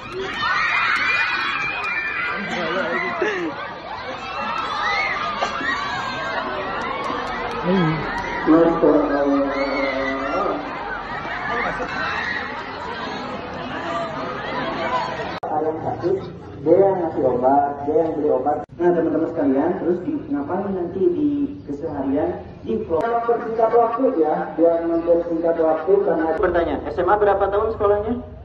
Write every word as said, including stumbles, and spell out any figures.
Ada yang sakit, dia yang ngasih obat, dia yang beli obat. Nah teman-teman sekalian, terus di, ngapain nanti di keseharian di program bersingkat waktu ya, biar mempersingkat waktu karena bertanya, S M A berapa tahun sekolahnya?